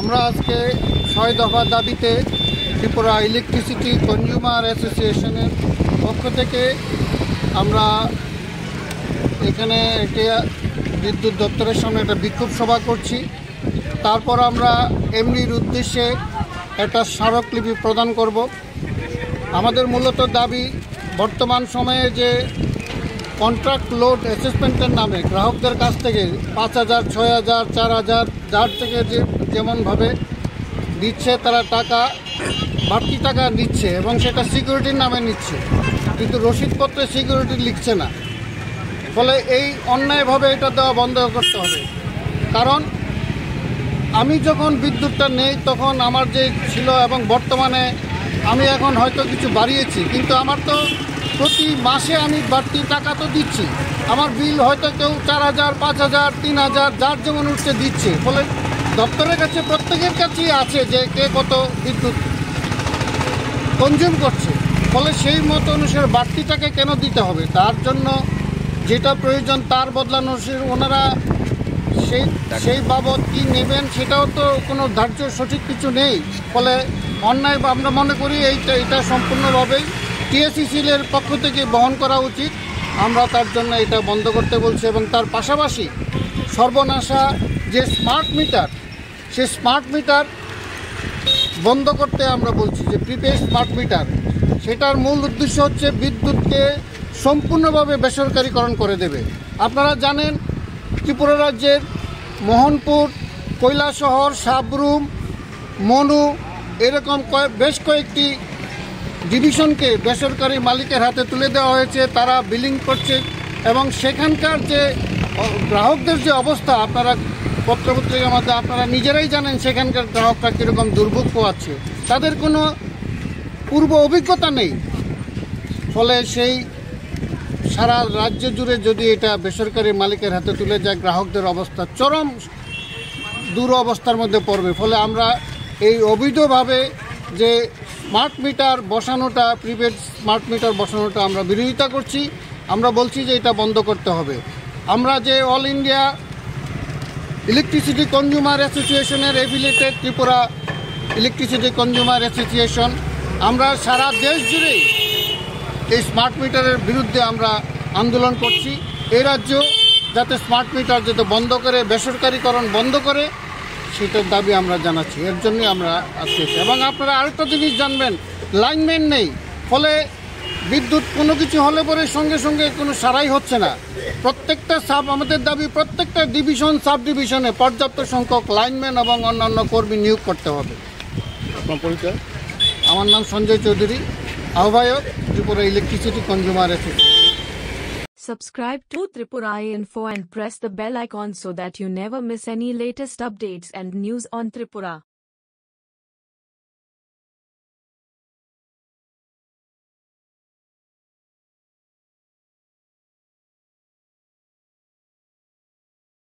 আমরা আজকে ৬ দফা দাবিতে ত্রিপুরা ইলেকট্রিসিটি কনজিউমার অ্যাসোসিয়েশনের পক্ষ থেকে আমরা এখানে একটি বিদ্যুৎ দপ্তরের সামনে একটা বিক্ষোভ সভা করছি। তারপর আমরা এমডির উদ্দেশ্যে একটা স্মারকলিপি প্রদান করব। আমাদের মূলত দাবি, বর্তমান সময়ে যে কন্ট্রাক্ট লোড অ্যাসেসমেন্টের নামে গ্রাহকদের কাছ থেকে ৫,০০০, ৬,০০০, ৪,০০০ যার থেকে যেমনভাবে দিচ্ছে, তারা বাড়তি টাকা নিচ্ছে এবং সেটা সিকিউরিটির নামে নিচ্ছে, কিন্তু রসিদপত্রে সিকিউরিটি লিখছে না। ফলে এই অন্যায়ভাবে এটা দেওয়া বন্ধ করতে হবে। কারণ আমি যখন বিদ্যুৎটা নেই তখন আমার যে ছিল এবং বর্তমানে আমি এখন হয়তো কিছু বাড়িয়েছি, কিন্তু আমার তো প্রতি মাসে আমি বাড়তি টাকা তো দিচ্ছি। আমার বিল হয়তো কেউ ৪,০০০, ৫,০০০, ৩,০০০ যার যেমন উঠছে দিচ্ছে। ফলে দপ্তরের কাছে প্রত্যেকের কাছেই আছে যে কে কত বিদ্যুৎ কনজিউম করছে। ফলে সেই মতো অনুসারে বাড়তি টাকা কেন দিতে হবে? তার জন্য যেটা প্রয়োজন তার বদলানো ওনারা সেই বাবদ কি নেবেন সেটাও তো কোনো ধার্য সঠিক কিছু নেই। ফলে অন্যায় আমরা মনে করি এটা সম্পূর্ণভাবেই টিএসইসিএল-এর পক্ষ থেকে বহন করা উচিত। আমরা তার জন্য এটা বন্ধ করতে বলছি এবং তার পাশাপাশি সর্বনাশা যে স্মার্ট মিটার, সে স্মার্ট মিটার বন্ধ করতে আমরা বলছি। যে প্রিপেড স্মার্ট মিটার, সেটার মূল উদ্দেশ্য হচ্ছে বিদ্যুৎকে সম্পূর্ণভাবে বেসরকারীকরণ করে দেবে। আপনারা জানেন ত্রিপুরা রাজ্যের মোহনপুর, কৈলাসহর, সাবরুম, মনু এরকম বেশ কয়েকটি ডিভিশনকে বেসরকারি মালিকের হাতে তুলে দেওয়া হয়েছে। তারা বিলিং করছে এবং সেখানকার যে গ্রাহকদের যে অবস্থা, আপনারা পত্রপত্রিকার মধ্যে আপনারা নিজেরাই জানেন সেখানকার গ্রাহকরা কীরকম দুর্ভোগ পোয়াচ্ছে। তাদের কোনো পূর্ব অভিজ্ঞতা নেই। ফলে সেই সারা রাজ্য জুড়ে যদি এটা বেসরকারি মালিকের হাতে তুলে যায়, গ্রাহকদের অবস্থা চরম দুরবস্থার মধ্যে পড়বে। ফলে আমরা এই অবৈধভাবে যে স্মার্ট মিটার বসানোটা, প্রিপেড স্মার্ট মিটার বসানোটা আমরা বিরোধিতা করছি। আমরা বলছি যে এটা বন্ধ করতে হবে। আমরা যে অল ইন্ডিয়া ইলেকট্রিসিটি কনজিউমার অ্যাসোসিয়েশনের affiliated Tripura electricity consumer association, আমরা সারা দেশ জুড়েই এই স্মার্ট মিটারের বিরুদ্ধে আমরা আন্দোলন করছি। এই রাজ্য যাতে স্মার্ট মিটার যাতে বন্ধ করে, বেসরকারীকরণ বন্ধ করে, সেটার দাবি আমরা জানাচ্ছি। এর জন্যই আমরা আজকে। এবং আপনারা আরেকটা জিনিস জানবেন, লাইনম্যান নেই। ফলে বিদ্যুৎ কোনো কিছু হলে পরে সঙ্গে সঙ্গে কোনো সারাই হচ্ছে না। প্রত্যেকটা আমাদের দাবি প্রত্যেকটা ডিভিশন, সাব ডিভিশনে পর্যাপ্ত সংখ্যক লাইনম্যান এবং অন্যান্য কর্মী নিয়োগ করতে হবে। আপনার পরিচয়? আমার নাম সঞ্জয় চৌধুরী, আহ্বায়ক Tripura electricity consumer association. Subscribe to Tripura Info and press the bell icon so that you never miss any latest updates and news on Tripura.